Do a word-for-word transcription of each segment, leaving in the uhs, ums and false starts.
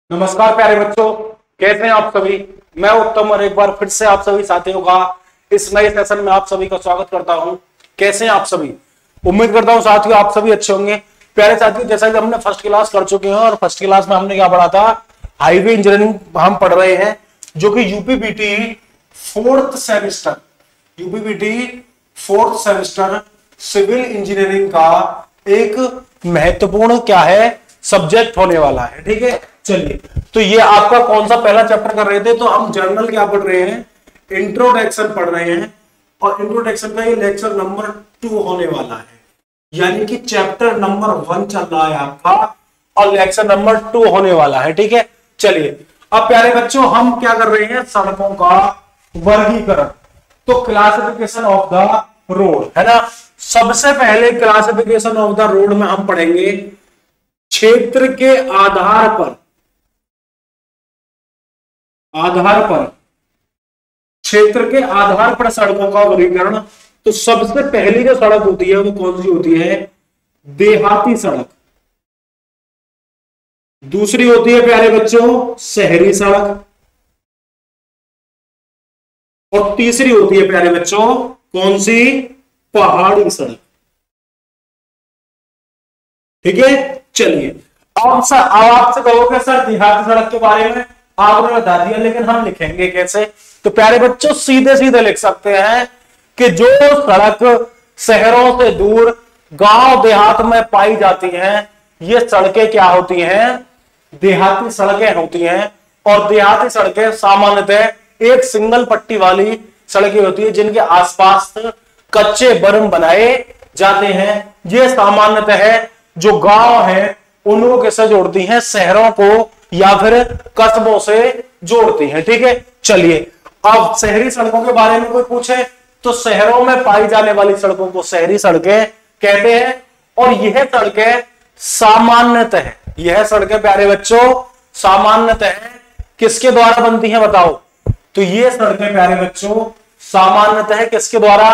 नमस्कार प्यारे बच्चों, कैसे हैं आप सभी। मैं उत्तम और एक बार फिर से आप सभी साथियों का इस नए सेशन में आप सभी का स्वागत करता हूं। कैसे हैं आप सभी। उम्मीद करता हूं साथियों आप सभी अच्छे होंगे। प्यारे साथियों, जैसा कि हमने फर्स्ट क्लास कर चुके हैं और फर्स्ट क्लास में हमने क्या पढ़ा था, हाईवे इंजीनियरिंग हम पढ़ रहे हैं, जो कि UPPT fourth semester UPPT fourth semester civil engineering का एक महत्वपूर्ण क्या है सब्जेक्ट होने वाला है। ठीक है, चलिए, तो ये आपका कौन सा पहला चैप्टर कर रहे थे, तो हम जर्नल क्या पढ़ रहे हैं, इंट्रोडक्शन पढ़ रहे हैं। और इंट्रोडक्शन का ये लेक्चर नंबर टू होने वाला है, यानी कि चैप्टर नंबर वन चल रहा है आपका और लेक्चर नंबर टू होने वाला है। ठीक है, चलिए, अब प्यारे बच्चों हम क्या कर रहे हैं, सड़कों का वर्गीकरण, तो क्लासिफिकेशन ऑफ द रोड है ना। सबसे पहले क्लासिफिकेशन ऑफ द रोड में हम पढ़ेंगे क्षेत्र के आधार पर आधार पर क्षेत्र के आधार पर सड़कों का वर्गीकरण। तो सबसे पहली जो सड़क होती है वो कौन सी होती है, देहाती सड़क। दूसरी होती है प्यारे बच्चों शहरी सड़क। और तीसरी होती है प्यारे बच्चों कौन सी, पहाड़ी सड़क। ठीक है, चलिए, अब सर अब आपसे कहोगे सर देहाती सड़क के बारे में आपने बता दिया, लेकिन हम लिखेंगे कैसे। तो प्यारे बच्चों सीधे सीधे लिख सकते हैं कि जो सड़क शहरों से दूर गांव देहात में पाई जाती हैं, ये सड़कें क्या होती हैं, देहाती सड़कें होती हैं। और देहाती सड़कें सामान्यतः एक सिंगल पट्टी वाली सड़कें होती है, जिनके आसपास कच्चे बर्म बनाए जाते हैं। ये सामान्यतः जो गांव है उनको कैसे जोड़ती हैं, शहरों को या फिर कस्बों से जोड़ती हैं। ठीक है, चलिए, अब शहरी सड़कों के बारे में कोई पूछे तो शहरों में पाई जाने वाली सड़कों को शहरी सड़कें कहते हैं। और यह सड़कें सामान्यतः यह सड़कें प्यारे बच्चों सामान्यतः किसके द्वारा बनती हैं बताओ। तो ये सड़कें प्यारे बच्चों सामान्यतः किसके द्वारा,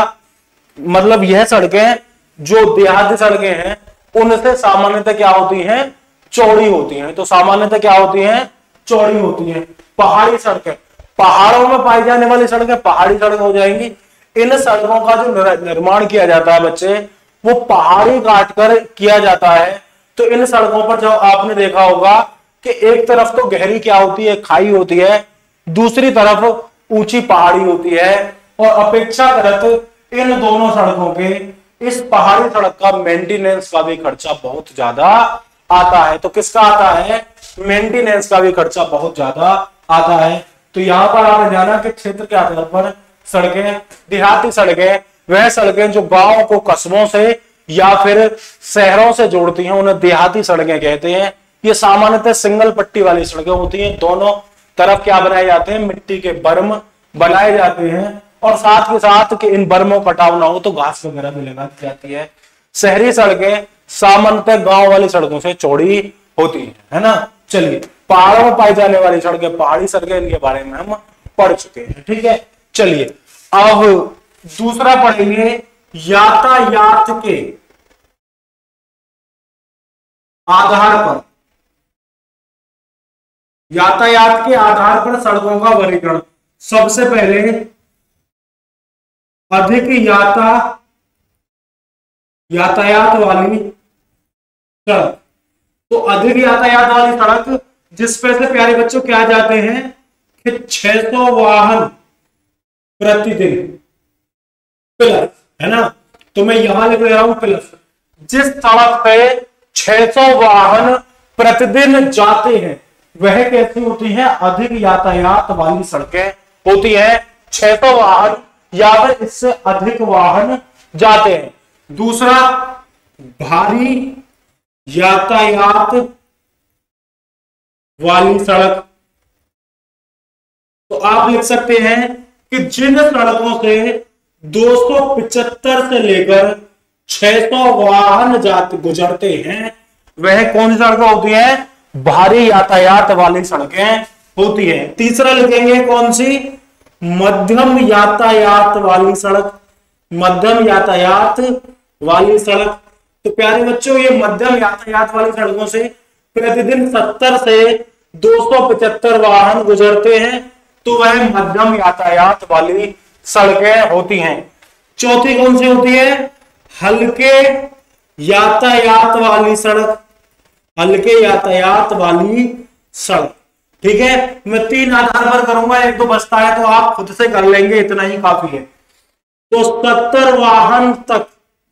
मतलब यह सड़कें जो देहाती सड़कें हैं उनसे सामान्यतः क्या होती हैं, चौड़ी होती हैं। तो सामान्यतः क्या होती हैं, चौड़ी होती हैं। पहाड़ी सड़कें, पहाड़ों में पाई जाने वाली सड़कें पहाड़ी सड़क हो जाएंगी। इन सड़कों का जो निर्माण किया जाता है बच्चे, वो पहाड़ी काटकर किया जाता है। तो इन सड़कों पर जो आपने देखा होगा कि एक तरफ तो गहरी क्या होती है, खाई होती है, दूसरी तरफ ऊंची पहाड़ी होती है। और अपेक्षाकृत इन दोनों सड़कों के, इस पहाड़ी सड़क का मेंटेनेंस का भी खर्चा बहुत ज्यादा आता है। तो किसका आता है, मेंटेनेंस का भी खर्चा बहुत ज्यादा आता है। तो यहां पर आपने जाना कि क्षेत्र के आधार पर सड़कें, देहाती सड़कें वह सड़कें जो गांव को कस्बों से या फिर शहरों से जोड़ती हैं, उन्हें देहाती सड़कें कहते हैं। ये सामान्यतः सिंगल पट्टी वाली सड़कें होती हैं, दोनों तरफ क्या बनाए जाते हैं, मिट्टी के बर्म बनाए जाते हैं। और साथ के साथ कि इन बर्मों कटाव ना हो तो घास वगैरह भी लगा दी जाती है। शहरी सड़कें सामान्यतः गांव वाली सड़कों से चौड़ी होती है, है ना। चलिए, पहाड़ों में पाई जाने वाली सड़कें पहाड़ी सड़कें, इनके बारे में हम पढ़ चुके हैं। ठीक है, चलिए, अब दूसरा पढ़ेंगे यातायात के आधार पर यातायात के आधार पर सड़कों का वर्गीकरण। सबसे पहले अधिक याता यातायात वाली सड़क। तो अधिक यातायात वाली सड़क जिसपे से प्यारे बच्चों क्या जाते हैं कि छह सौ वाहन प्रतिदिन प्लस, है ना। तो मैं यहां लिख रहा हूं प्लस। जिस सड़क पे छह सौ वाहन प्रतिदिन जाते हैं वह कैसी होती है, अधिक यातायात वाली सड़कें होती है। छह सौ वाहन या फिर इससे अधिक वाहन जाते हैं। दूसरा, भारी यातायात वाली सड़क। तो आप लिख सकते हैं कि जिन सड़कों से दो सौ पचहत्तर से लेकर छह सौ वाहन जाते गुजरते हैं वह कौन सी सड़कें होती है, भारी यातायात वाली सड़कें होती है। तीसरा लिखेंगे कौन सी, मध्यम यातायात वाली सड़क। मध्यम यातायात वाली सड़क। तो प्यारे बच्चों ये मध्यम यातायात वाली सड़कों से प्रतिदिन सत्तर से दो सौ पचहत्तर वाहन गुजरते हैं तो वह मध्यम यातायात वाली सड़कें होती हैं। चौथी कौन सी होती है? हल्के यातायात वाली सड़क, हल्के यातायात वाली सड़क। ठीक है, मैं तीन आधार पर करूंगा, एक दो बचता है तो आप खुद से कर लेंगे, इतना ही काफी है। तो सत्तर वाहन तक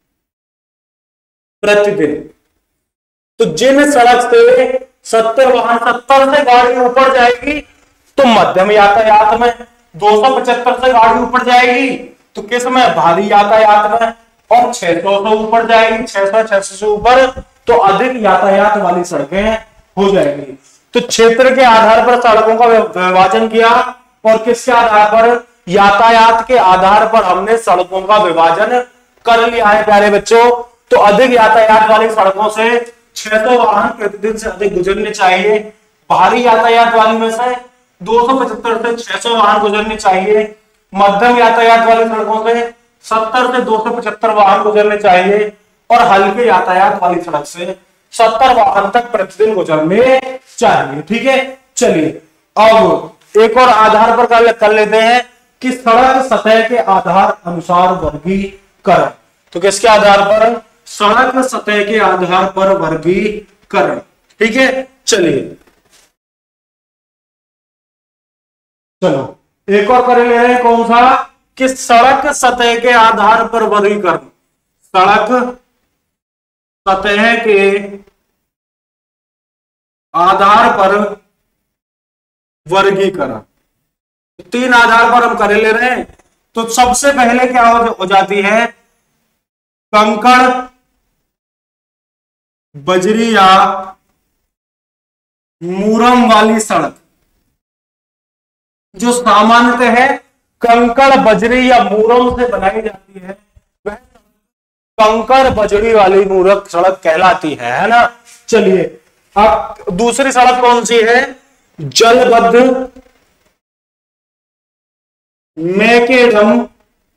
प्रतिदिन, तो जिन सड़क से सत्तर वाहन, सत्तर से गाड़ी ऊपर जाएगी तो मध्यम यातायात में, दो सौ पचहत्तर से गाड़ी ऊपर जाएगी तो किस में? भारी यातायात में, और छह सौ से ऊपर जाएगी, छह सौ छह सौ से ऊपर तो अधिक यातायात वाली सड़कें हो जाएंगी। तो क्षेत्र के आधार पर सड़कों का विभाजन किया, और किसके आधार पर? यातायात के आधार पर हमने सड़कों का विभाजन कर लिया है प्यारे बच्चों। तो अधिक यातायात वाली सड़कों से छह सौ वाहन प्रतिदिन से अधिक गुजरने चाहिए, भारी यातायात वाली में से दो सौ पचहत्तर से छह सौ वाहन गुजरने चाहिए, मध्यम यातायात वाली सड़कों से सत्तर से दो सौ पचहत्तर वाहन गुजरने चाहिए, और हल्के यातायात वाली सड़क से सत्तर वाहन तक प्रतिदिन गुजरने चाहिए। ठीक है, चलिए अब एक और आधार पर कर, कर लेते हैं कि सड़क सतह के आधार अनुसार वर्गीकरण। तो किसके आधार पर? सड़क सतह के आधार पर वर्गीकरण। ठीक है, चलिए चलो एक और कर ले रहे हैं, कौन सा? कि सड़क सतह के आधार पर वर्गीकरण। सड़क सतह के आधार पर वर्गीकरण, तीन आधार पर हम कर ले रहे हैं। तो सबसे पहले क्या हो जाती है? कंकड़, बजरी या मूरम वाली सड़क, जो सामान्यतः है कंकड़, बजरी या मूरम से बनाई जाती है, वह कंकड़ बजरी वाली मूरक सड़क कहलाती है, है ना। चलिए अब दूसरी सड़क कौन सी है? जलबद्ध मैकेडम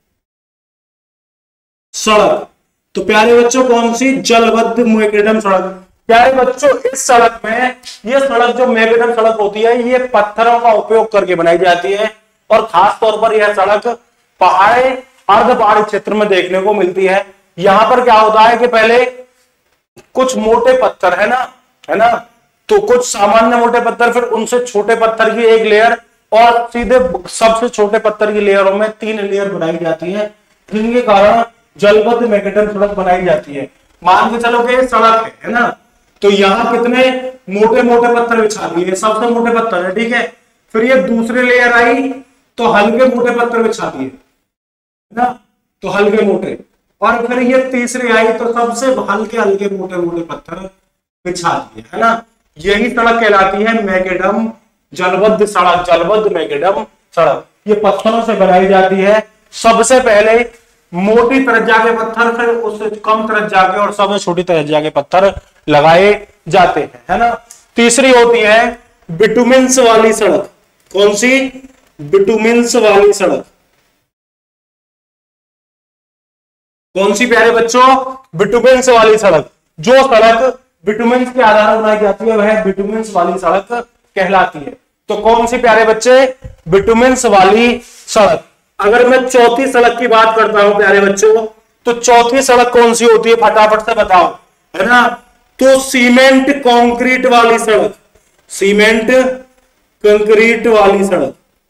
सड़क। तो प्यारे बच्चों कौन सी? जलबद्ध मैकेडम सड़क। प्यारे बच्चों इस सड़क में, ये सड़क जो मैकेडम सड़क होती है, ये पत्थरों का उपयोग करके बनाई जाती है, और खास तौर पर यह सड़क पहाड़ी, अर्ध पहाड़ी क्षेत्र में देखने को मिलती है। यहां पर क्या होता है कि पहले कुछ मोटे पत्थर है ना, है ना, तो कुछ सामान्य मोटे पत्थर, फिर उनसे छोटे पत्थर की एक लेयर, और सीधे सबसे छोटे पत्थर की लेयरों में तीन लेयर बनाई जाती है, जिनके कारण जलबद्ध मैकेडम सड़क बनाई जाती है। मान के चलो कि सड़क है, है ना, तो यहाँ कितने मोटे मोटे पत्थर बिछा दिए, सबसे मोटे पत्थर है, ठीक है। फिर ये दूसरी लेयर आई तो हल्के मोटे पत्थर बिछा दिए, है ना, तो हल्के मोटे, और फिर ये तीसरी आई तो सबसे हल्के हल्के मोटे मोटे पत्थर बिछा दिए, है ना। यही सड़क कहलाती है मैकेडम जलबद्ध सड़क, जलबद्ध मैकेडम सड़क। ये पत्थरों से बनाई जाती है। सबसे पहले मोटी त्रिज्या के पत्थर, फिर उससे कम त्रिज्या के और सबसे छोटी त्रिज्या के पत्थर लगाए जाते हैं, है ना। तीसरी होती है बिटुमिन्स वाली सड़क। कौन सी? बिटुमिन्स वाली सड़क। कौन सी प्यारे बच्चों? बिटुमिन्स वाली सड़क। जो सड़क बिटुमिन्स के आधार पर बनाई जाती है वह बिटुमिन्स वाली सड़क कहलाती है। तो कौन सी प्यारे बच्चे? बिटुमिन्स वाली सड़क। अगर मैं चौथी सड़क की बात करता हूं प्यारे बच्चों, तो चौथी सड़क कौन सी होती है फटाफट से बताओ, है ना। तो सीमेंट कंक्रीट वाली सड़क, सीमेंट कंक्रीट वाली सड़क।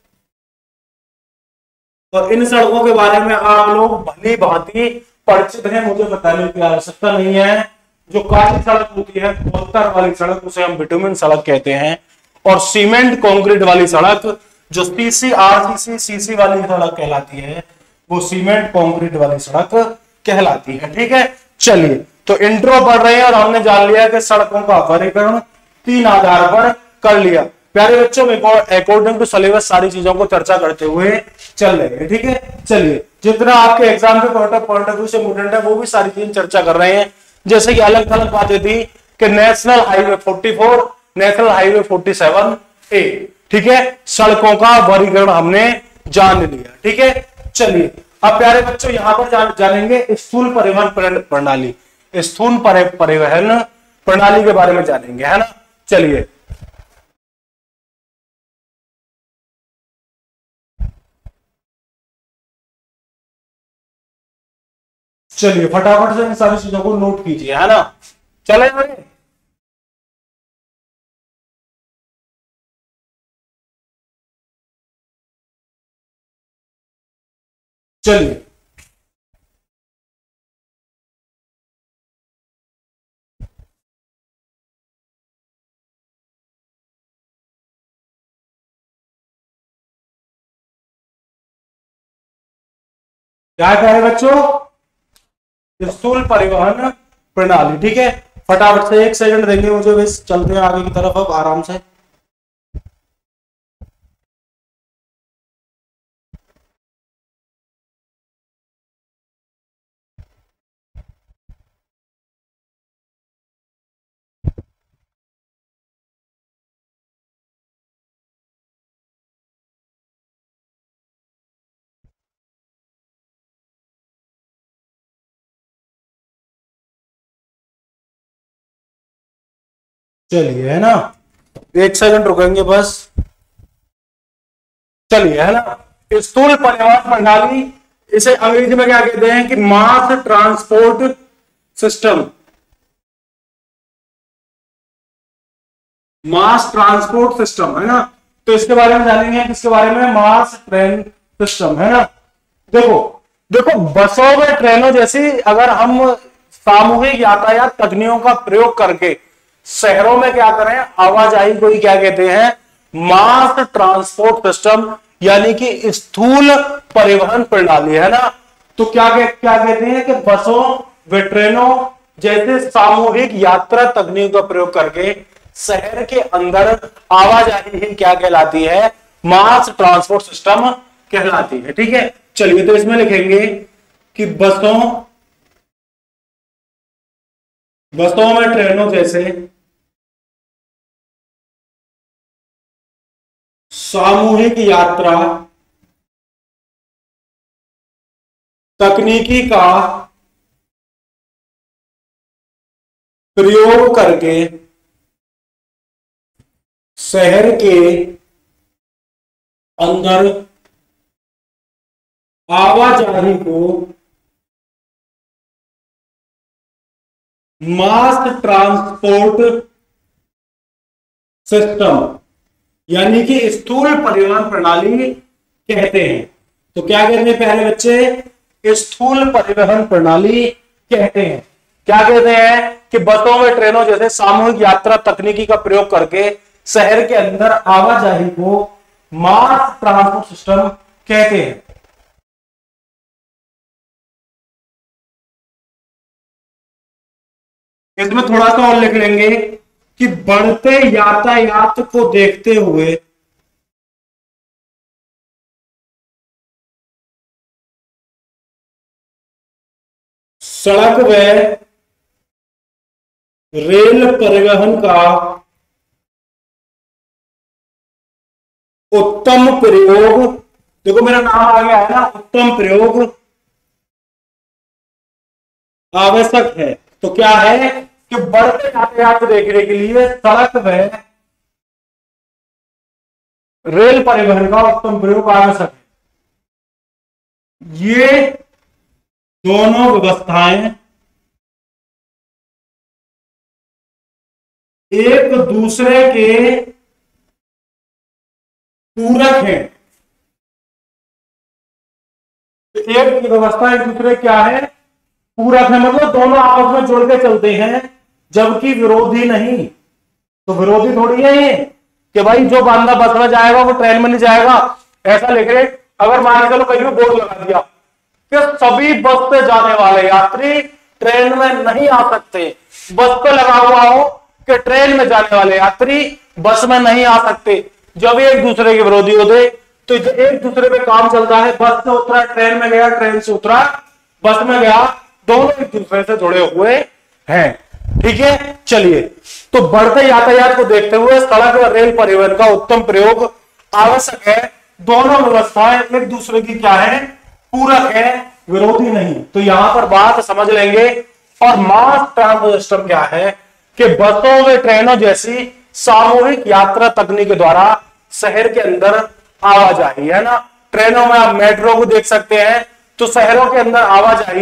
और इन सड़कों के बारे में आप लोग भली भांति परिचित हैं, मुझे बताने की आवश्यकता नहीं है। जो काली सड़क होती है कोलतर वाली सड़क, उसे हम बिटुमिन सड़क कहते हैं, और सीमेंट कंक्रीट वाली सड़क जो सीसी आरसीसी सीसी वाली सड़क कहलाती है, वो सीमेंट कंक्रीट वाली सड़क कहलाती है। ठीक है, चलिए तो इंट्रो पढ़ रहे हैं और हमने जान लिया कि सड़कों का वर्गीकरण तीन आधार पर कर लिया। प्यारे बच्चों में अकॉर्डिंग टू सिलेबस सारी चीजों को चर्चा करते हुए चल रहे हैं। ठीक है, चलिए जितना आपके एग्जाम के point of point of view से इंपोर्टेंट है वो भी सारी चीजें चर्चा कर रहे हैं। जैसे कि अलग अलग बातें थी कि नेशनल हाईवे चौवालीस, नेशनल हाईवे सैंतालीस ए, ठीक है, सड़कों का वर्गीकरण हमने जान लिया। ठीक है, चलिए अब प्यारे बच्चों यहां पर जान, जानेंगे स्थूल परिवहन प्रणाली, स्थूल परिवहन प्रणाली के बारे में जानेंगे, है ना। चलिए चलिए फटाफट से इन सारी चीजों को नोट कीजिए, है ना। चले भाई, चलिए क्या कह रहे बच्चों, स्थूल परिवहन प्रणाली। ठीक है, फटाफट से एक सेकंड देंगे मुझे, बस चलते हैं आगे की तरफ अब आराम से। चलिए, है ना, एक सेकंड रुकेंगे बस। चलिए, है ना, स्थूल परिवहन प्रणाली, इसे अंग्रेजी में क्या कहते हैं कि mass transport system, mass transport system, है ना। तो इसके बारे में जानेंगे, किसके बारे में, मास ट्रेन सिस्टम, है ना। देखो देखो बसों में ट्रेनों जैसी अगर हम सामूहिक यातायात तकनीकों का प्रयोग करके शहरों में क्या करें, आवाजाही को ही क्या कहते हैं, मास ट्रांसपोर्ट सिस्टम, यानी कि स्थूल परिवहन प्रणाली, है ना। तो क्या क्या कहते हैं कि बसों व ट्रेनों जैसे सामूहिक यात्रा तकनीक का प्रयोग करके शहर के अंदर आवाजाही ही क्या कहलाती है, मास ट्रांसपोर्ट सिस्टम कहलाती है। ठीक है, चलिए तो इसमें लिखेंगे कि बसों बसों में ट्रेनों जैसे सामूहिक यात्रा तकनीकी का प्रयोग करके शहर के अंदर आवाजाही को मास ट्रांसपोर्ट सिस्टम यानी कि स्थूल परिवहन प्रणाली कहते हैं। तो क्या कहते हैं पहले बच्चे, स्थूल परिवहन प्रणाली कहते हैं। क्या कहते हैं कि बसों में ट्रेनों जैसे सामूहिक यात्रा तकनीकी का प्रयोग करके शहर के अंदर आवाजाही को मास ट्रांसपोर्ट सिस्टम कहते हैं। इसमें थोड़ा सा और लिख लेंगे कि बढ़ते यातायात को देखते हुए सड़क व रेल परिवहन का उत्तम प्रयोग, देखो मेरा नाम आ गया है ना, उत्तम प्रयोग आवश्यक है। तो क्या है कि बढ़ते यातायात देखने के लिए सड़क व रेल परिवहन का उत्तम प्रयोग आवश्यक है। ये दोनों व्यवस्थाएं एक दूसरे के पूरक हैं। तो एक की व्यवस्था एक दूसरे क्या है, पूरक है, मतलब दोनों आपस में जुड़ के चलते हैं, जबकि विरोधी नहीं। तो विरोधी थोड़ी है ये कि भाई जो बंदा बस में जाएगा वो ट्रेन में नहीं जाएगा, ऐसा लिख रहे। अगर मान के चलो कहीं भी बोर्ड लगा दिया कि सभी बस से जाने वाले यात्री ट्रेन में नहीं आ सकते, बस पे लगा हुआ हो कि ट्रेन में जाने वाले यात्री बस में नहीं आ सकते, जब एक दूसरे के विरोधी होते तो एक दूसरे पे काम चलता है। बस से उतरा ट्रेन में गया, ट्रेन से उतरा बस में गया, दोनों एक दूसरे से जुड़े हुए हैं। ठीक है, चलिए तो बढ़ते यातायात को देखते हुए सड़क और रेल परिवहन का उत्तम प्रयोग आवश्यक है। दोनों व्यवस्थाएं एक दूसरे की क्या है, पूरक है, विरोधी नहीं। तो यहां पर बात समझ लेंगे। और मास ट्रांसपोर्ट सिस्टम क्या है कि बसों व ट्रेनों जैसी सामूहिक यात्रा तकनीक के द्वारा शहर के अंदर आवाजाही, है ना। ट्रेनों में आप मेट्रो को देख सकते हैं, तो शहरों के अंदर आवाजाही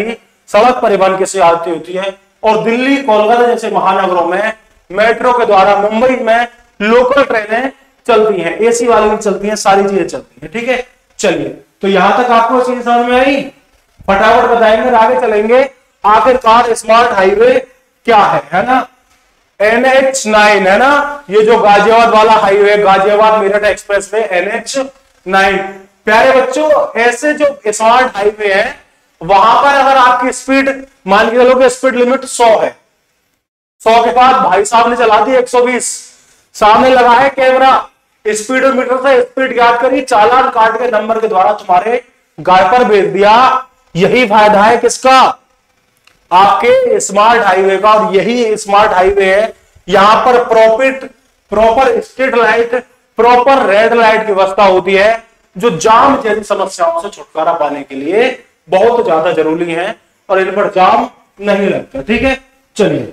सड़क परिवहन की सहायता होती है। और दिल्ली कोलकाता जैसे महानगरों में मेट्रो के द्वारा, मुंबई में लोकल ट्रेनें चलती हैं, एसी वाली भी चलती हैं, सारी चीजें चलती हैं। ठीक है, चलिए तो यहां तक आपको चीज समझ में आई, फटाफट बताएंगे और आगे चलेंगे। आखिरकार स्मार्ट हाईवे क्या है, है ना, एन एच नाइन है ना, ये जो गाजियाबाद वाला highway, Ghaziabad Meerut express way, N H nine. प्यारे बच्चों, ऐसे जो स्मार्ट हाईवे है वहां पर अगर आपकी स्पीड मान के चलो कि स्पीड लिमिट सौ है, सौ के बाद भाई साहब ने चला दी एक सौ बीस, सामने लगा है कैमरा, स्पीडोमीटर से स्पीड ज्ञात करी, चालान काट के नंबर के द्वारा तुम्हारे घर पर भेज दिया। यही फायदा है किसका, आपके स्मार्ट हाईवे का। और यही स्मार्ट हाईवे है, यहां पर profit proper street light, proper red light की व्यवस्था होती है, जो जाम जैसी समस्याओं से छुटकारा पाने के लिए बहुत ज्यादा जरूरी है, और इन पर जाम नहीं लगता। ठीक है, चलिए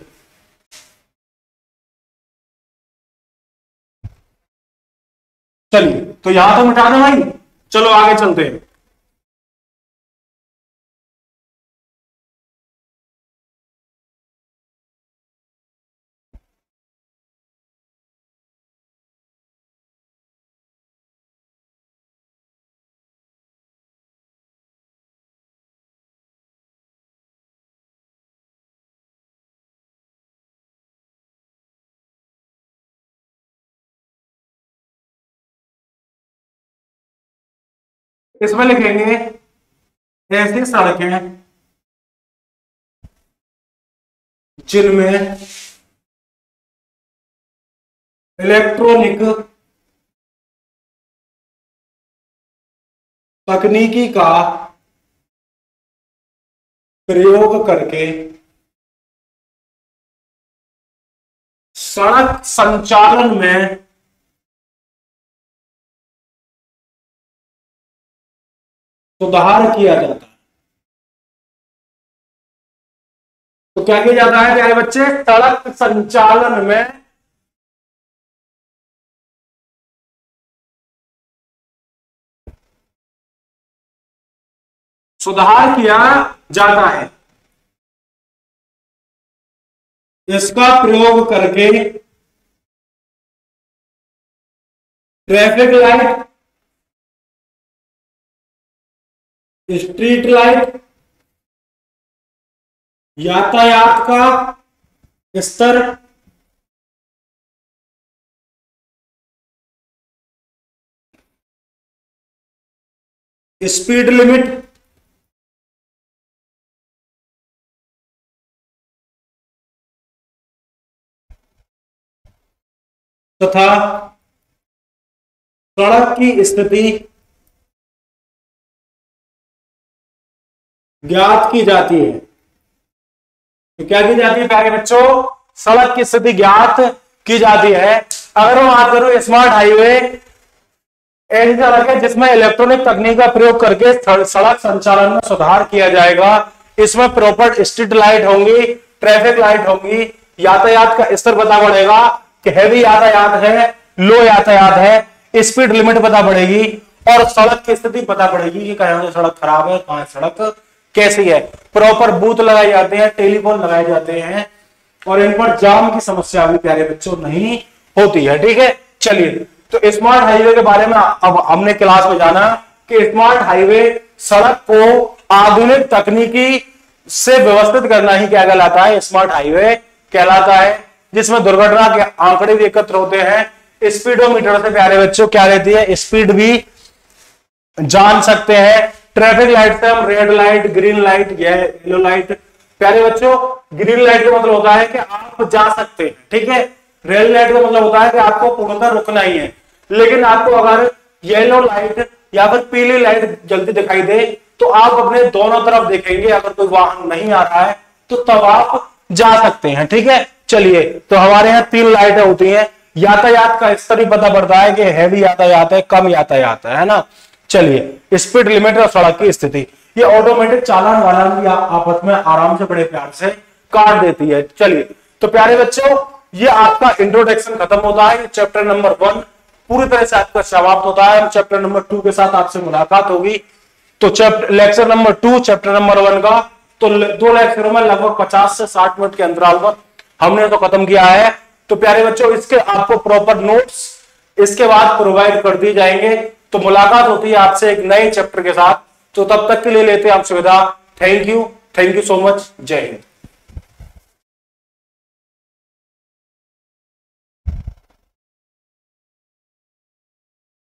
चलिए तो यहां तो मिटा दो भाई, चलो आगे चलते हैं। इसमें लिखेंगे ऐसी सड़कें जिनमें इलेक्ट्रॉनिक तकनीकी का प्रयोग करके सड़क संचालन में सुधार किया जाता है। तो क्या किया जाता है प्यारे बच्चे, सड़क संचालन में सुधार किया जाता है। इसका प्रयोग करके ट्रैफिक लाइट, स्ट्रीट लाइट, यातायात का स्तर, स्पीड लिमिट, तथा सड़क की स्थिति ज्ञात की जाती है। तो क्या की जाती है प्यारे बच्चों, सड़क की स्थिति ज्ञात की जाती है। अगर हम बात करूं स्मार्ट हाईवे, ऐसी सड़क है जिसमें इलेक्ट्रॉनिक तकनीक का प्रयोग करके सड़क संचालन में सुधार किया जाएगा। इसमें प्रॉपर स्ट्रीट लाइट होंगी, ट्रैफिक लाइट होंगी, यातायात का स्तर पता पड़ेगा कि हैवी यातायात है, लो यातायात है, स्पीड लिमिट पता पड़ेगी, और सड़क की स्थिति पता पड़ेगी कि कहां से सड़क खराब है, कहां सड़क कैसी है। प्रॉपर बूथ लगाए जाते हैं, टेलीफोन लगाए जाते हैं, और इन पर जाम की समस्या भी प्यारे बच्चों नहीं होती है। ठीक है, चलिए तो स्मार्ट हाईवे के बारे में अब हमने क्लास में जाना कि स्मार्ट हाईवे सड़क को आधुनिक तकनीकी से व्यवस्थित करना ही क्या कहलाता है, स्मार्ट हाईवे कहलाता है, जिसमें दुर्घटना के आंकड़े भी एकत्र होते हैं। स्पीडोमीटर से प्यारे बच्चों क्या रहती है, स्पीड भी जान सकते हैं। ट्रैफिक लाइट से हम red light, green light, yellow light. प्यारे बच्चों, ग्रीन लाइट का मतलब होता है कि आप जा सकते हैं, ठीक है। रेड लाइट का मतलब होता है कि आपको पूर्णतः रुकना ही है। लेकिन आपको अगर येलो लाइट या फिर पीली लाइट जल्दी दिखाई दे तो आप अपने दोनों तरफ देखेंगे, अगर कोई वाहन नहीं आ रहा है तो तब आप जा सकते हैं, ठीक है। चलिए, तो हमारे यहाँ तीन लाइटें होती हैं। यातायात का स्तर भी पता पड़ता है कि हैवी यातायात है, कम यातायात है ना। चलिए, स्पीड लिमिट और सड़क की स्थिति, ये ऑटोमेटिक चालान वाला भी आपस में आराम से बड़े प्यार से काट देती है। चलिए, तो प्यारे बच्चों, ये आपका इंट्रोडक्शन खत्म होता है। चैप्टर नंबर वन पूरी तरह से आपका समाप्त होता है। चैप्टर नंबर टू के साथ आपसे मुलाकात होगी। तो chapter lecture number two chapter number one का तो दो लेक्चरों में लगभग पचास से साठ मिनट के अंतराल पर हमने तो खत्म किया है। तो प्यारे बच्चों, इसके आपको प्रॉपर नोट्स इसके बाद प्रोवाइड कर दिए जाएंगे। तो मुलाकात होती है आपसे एक नए चैप्टर के साथ। तो तब तक के लिए लेते हैं आप सुविधा। Thank you, thank you so much. Jai Hind.